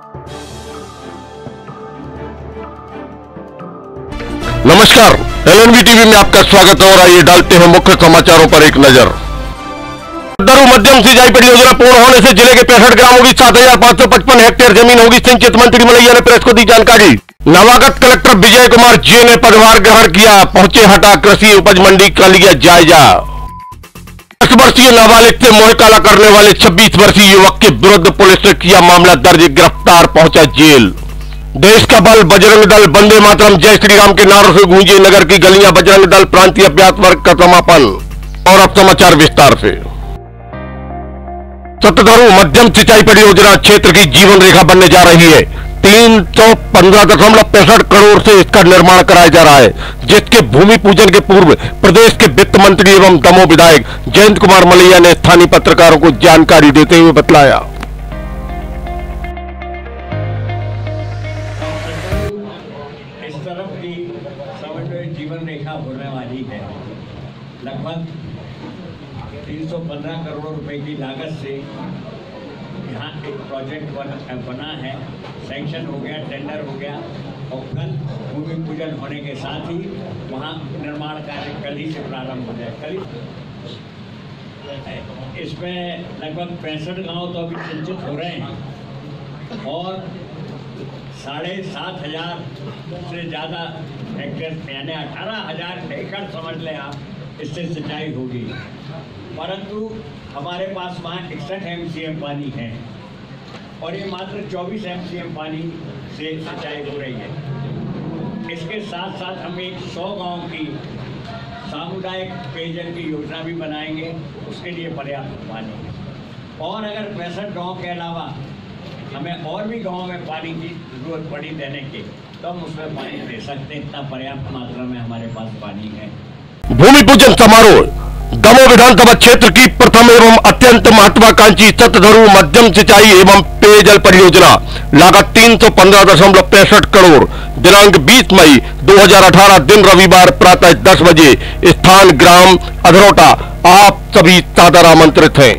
नमस्कार, LNB TV में आपका स्वागत है और आइए डालते हैं मुख्य समाचारों पर एक नजर। दरू मध्यम सिंचाई परियोजना पूर्ण होने से जिले के 65 ग्रामों की 7,555 हेक्टेयर जमीन होगी सिंचित। मंत्री मलैया ने प्रेस को दी जानकारी। नवागत कलेक्टर विजय कुमार जे ने पदभार ग्रहण किया। पहुंचे हटा कृषि उपज मंडी का लिया जायजा। 10 वर्षीय नाबालिग से मोह काला करने वाले 26 वर्षीय युवक के विरुद्ध पुलिस ने किया मामला दर्ज। गिरफ्तार, पहुंचा जेल। देश का बल बजरंग दल, वंदे मातरम, जय श्री राम के नारों से गूंजे नगर की गलियां। बजरंग दल प्रांतीय अभ्यास वर्ग का समापन। और अब समाचार विस्तार से। सतधरू मध्यम सिंचाई परियोजना क्षेत्र की जीवन रेखा बनने जा रही है। 315.65 करोड़ से इसका निर्माण कराया जा रहा है, जिसके भूमि पूजन के पूर्व प्रदेश के वित्त मंत्री एवं दमोह विधायक जयंत कुमार मलैया ने स्थानीय पत्रकारों को जानकारी देते हुए बताया। जीवन रेखा होने वाली है। लगभग 315 करोड़ रुपए की लागत से यहाँ एक प्रोजेक्ट बना है। सैंक्शन हो गया, टेंडर हो गया और कल भूमि पूजन होने के साथ ही वहाँ निर्माण कार्य कल ही से प्रारंभ हो जाए। कल इसमें लगभग 65 गांव तो अभी सिंचित हो रहे हैं और 7,500 से ज़्यादा हेक्टेयर यानी 18,000 एकड़ समझ लें आप, इससे सिंचाई होगी। परंतु हमारे पास वहाँ 61 MCM पानी है और ये मात्र 24 MCM पानी से सिंचाई हो रही है। इसके साथ साथ हम एक 100 गांव की सामुदायिक पेयजल की योजना भी बनाएंगे, उसके लिए पर्याप्त पानी है। और अगर 65 गाँव के अलावा हमें और भी गाँव में पानी की जरूरत पड़ी देने के, तो हम उसमें पानी दे सकते हैं। इतना पर्याप्त मात्रा में हमारे पास पानी है। भूमि पूजन समारोह दमोह विधानसभा क्षेत्र की प्रथम एवं अत्यंत महत्वाकांक्षी सतधरू मध्यम सिंचाई एवं पेयजल परियोजना लागत 315.65 करोड़। दिनांक 20 मई 2018 दिन रविवार प्रातः 10 बजे। स्थान ग्राम अधरोटा। आप सभी सादर आमंत्रित हैं।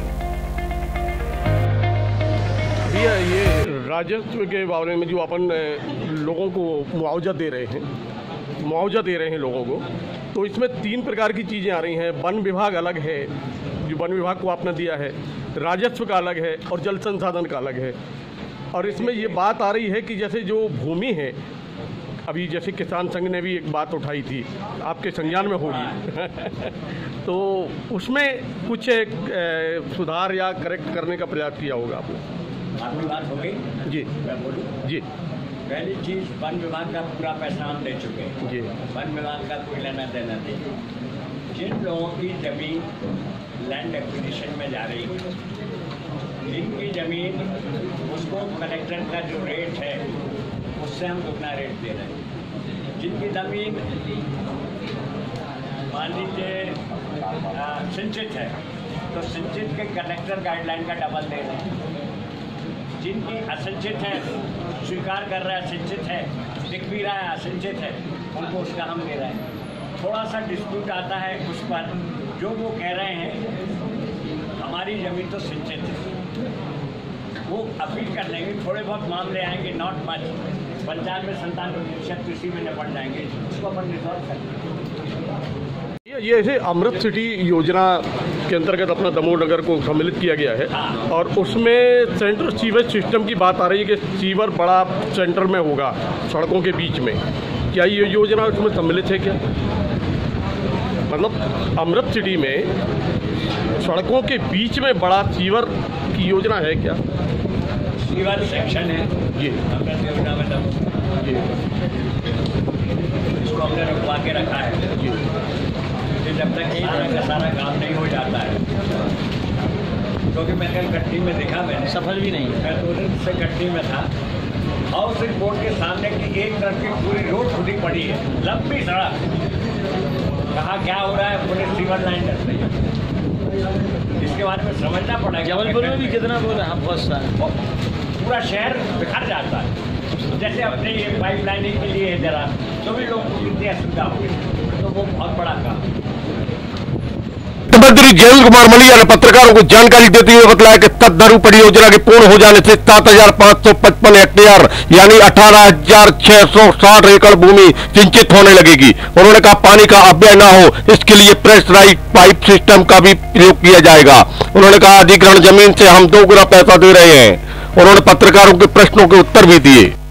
राजस्व के बारे में जो अपन लोगों को मुआवजा दे रहे हैं लोगों को, तो इसमें 3 प्रकार की चीज़ें आ रही हैं। वन विभाग अलग है, जो वन विभाग को आपने दिया है, राजस्व का अलग है और जल संसाधन का अलग है। और इसमें ये बात आ रही है कि जैसे जो भूमि है, अभी जैसे किसान संघ ने भी एक बात उठाई थी, आपके संज्ञान में होगी तो उसमें कुछ सुधार या करेक्ट करने का प्रयास किया होगा आपने। आपकी बात हो गई जी, मैं बोलूँ जी। पहली चीज़, वन विभाग का पूरा पैसा हम दे चुके हैं जी। वन विभाग का कोई लेना देना नहीं। जिन लोगों की ज़मीन लैंड एक्विजिशन में जा रही है, जिनकी ज़मीन उसको कलेक्टर का जो रेट है उससे हम दुगना रेट दे रहे हैं। जिनकी ज़मीन मान लीजिए सिंचित है तो सिंचित के कलेक्टर गाइडलाइन का डबल दे रहे हैं। जिनकी असिंचित है, स्वीकार कर रहा है सिंचित है, दिख भी रहा है असिंचित है, उनको उसका हम दे रहे हैं। थोड़ा सा डिस्प्यूट आता है उस पर, जो वो कह रहे हैं हमारी ज़मीन तो सिंचित है, वो अपील कर लेंगे। थोड़े बहुत मामले आएंगे, नॉट मच, 95-97% कृषि में निपट जाएंगे, उसको अपन रिजॉल्व करेंगे। ये ऐसे अमृत सिटी योजना के अंतर्गत अपना दमोह नगर को सम्मिलित किया गया है और उसमें सेंट्रल सीवेज सिस्टम की बात आ रही है कि सीवर बड़ा सेंटर में होगा सड़कों के बीच में। क्या ये योजना उसमें सम्मिलित है क्या? मतलब अमृत सिटी में सड़कों के बीच में बड़ा सीवर की योजना है क्या? सीवर सेक्शन है जी, अमृत योजना में जी, इसको हमने रुकवा के रखा है जी। जब तक सारा का सारा काम नहीं हो जाता है, क्योंकि मैं कल गट्टी में देखा, मैंने सफल भी नहीं, मैं 2 दिन से गट्टी में था। हाउसिंग बोर्ड के सामने की एक तरफ की पूरी रोड खुदी पड़ी है, लंबी सड़क। कहाँ क्या हो रहा है? पुलिस सीवर लाइन कर रही है। इसके बारे में समझना पड़ेगा। जबलपुर में भी कितना बोल रहे हैं, पूरा शहर बिखर जाता है। जैसे अपने ये पाइप लाइनिंग के लिए जरा तो भी लोगों को कितनी असुविधा होगी, तो वो बहुत बड़ा काम। मंत्री जयंत कुमार मलिया ने पत्रकारों को जानकारी देते हुए बताया कि तत्धरू परियोजना के पूर्ण हो जाने से 7,555 हेक्टेयर यानी 18,660 एकड़ भूमि सिंचित होने लगेगी। उन्होंने कहा पानी का अपव्यय न हो इसके लिए प्रेशराइज्ड पाइप सिस्टम का भी प्रयोग किया जाएगा। उन्होंने कहा अधिग्रहण जमीन से हम 2 गुना पैसा दे रहे हैं। उन्होंने पत्रकारों के प्रश्नों के उत्तर भी दिए।